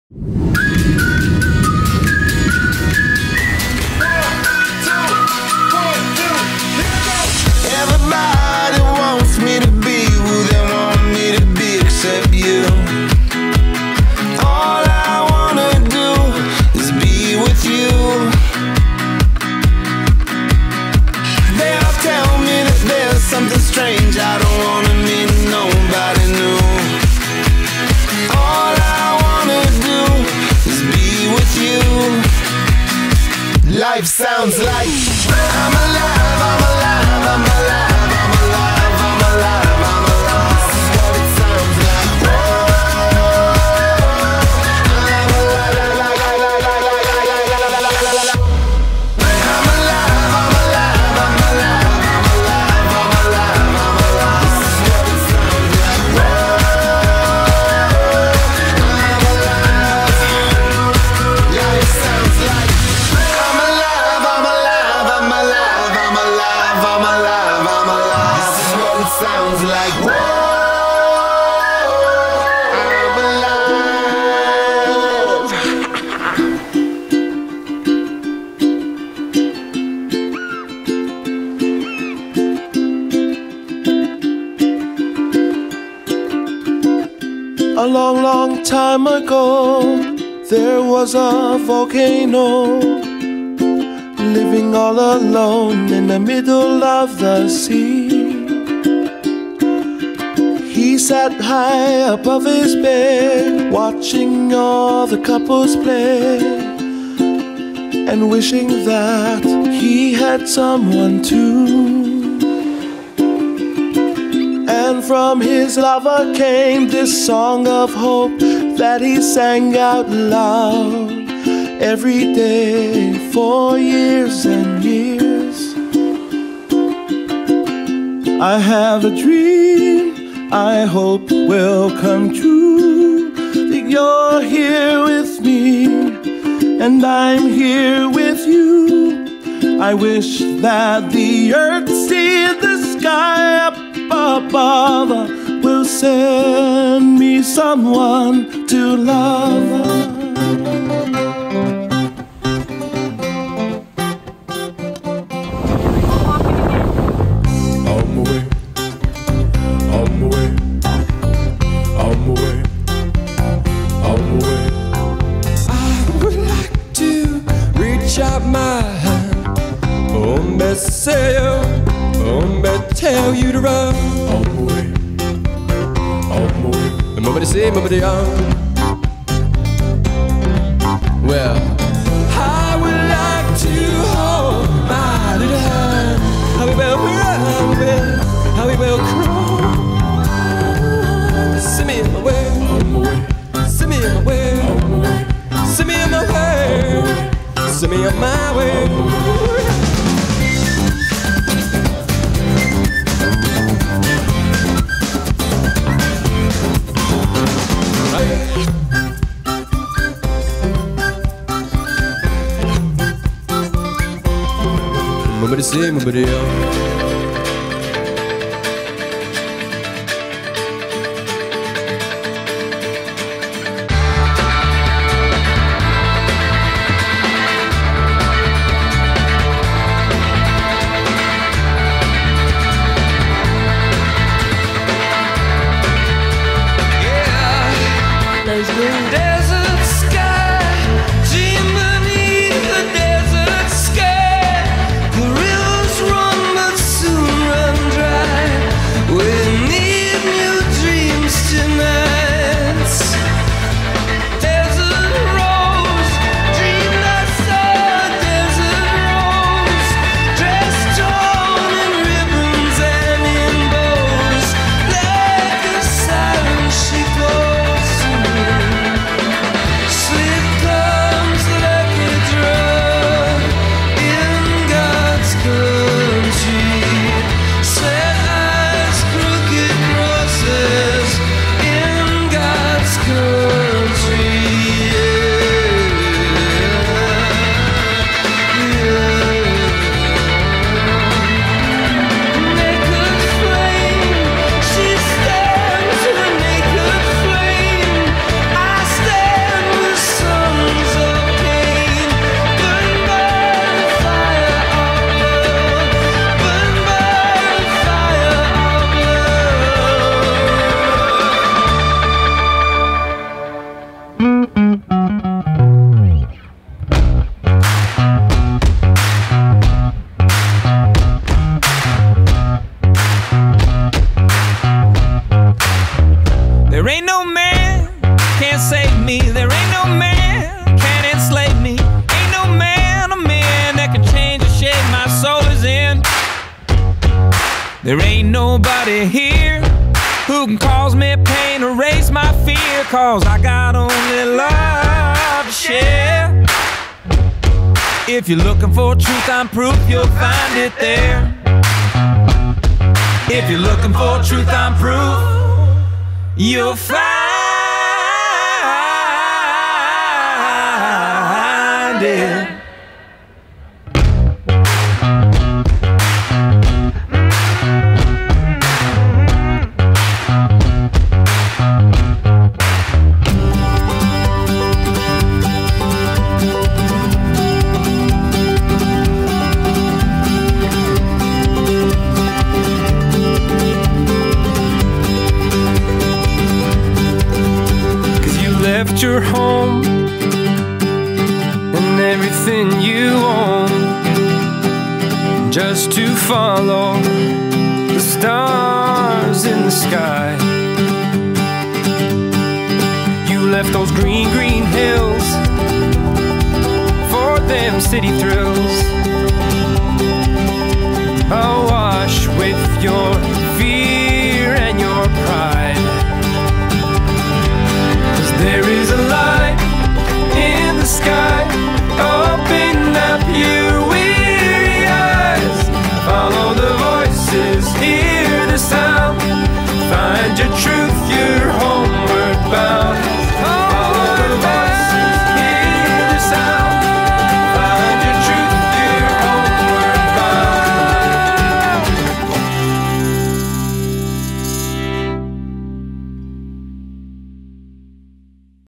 Everybody wants me to be who they want me to be except you. All I wanna do is be with you. They all tell me that there's something strange. I don't wanna meet nobody new. All I wanna do is be with you. Life sounds like I'm alive, I'm alive, I'm alive, I'm alive, I'm alive, I'm alive. This is what it sounds like. I'm alive, I'm alive, I'm alive, I'm alive, I'm alive, I'm alive. This is what it sounds like. I'm alive. Life sounds like I'm alive, I'm alive, I'm alive, I'm alive, I'm alive, I'm alive. This is what it sounds like. Whoa, I'm alive. A long, long time ago, there was a volcano living all alone in the middle of the sea. He sat high above his bed, watching all the couples play, and wishing that he had someone too. And from his lover came this song of hope that he sang out loud every day for years and years. I have a dream I hope will come true, that you're here with me and I'm here with you. I wish that the earth see the sky up above will send me someone to love. Tell you to run on my way, nobody say, nobody on. Well, I would like to hold my little hand. How we will run, how we will crawl. Send me in my way, send me in my way, send me in my way, send me on my way. Nobody say, nobody else. Desert sky, beneath the desert sky, the rivers run but There ain't nobody here who can cause me pain, erase my fear, 'cause I got only love to share. If you're looking for truth, I'm proof, you'll find it there. If you're looking for truth, I'm proof, you'll find it. Left your home and everything you own just to follow the stars in the sky. You left those green, green hills for them city thrills.